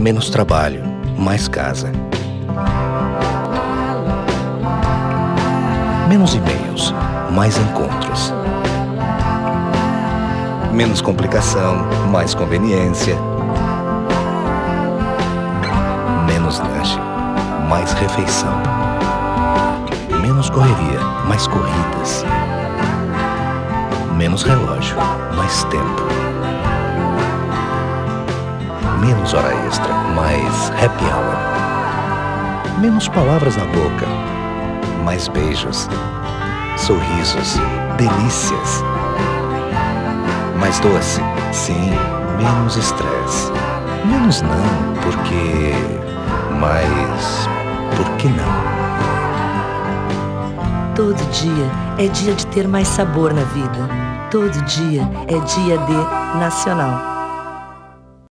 Menos trabalho, mais casa. Menos e-mails, mais encontros. Menos complicação, mais conveniência. Menos lanche, mais refeição. Menos correria, mais corridas. Menos relógio, mais tempo. Menos hora extra, mais happy hour. Menos palavras na boca, mais beijos, sorrisos, delícias. Mais doce, sim, menos estresse. Menos não, porque... Mas... por que não? Todo dia é dia de ter mais sabor na vida. Todo dia é dia de Nacional.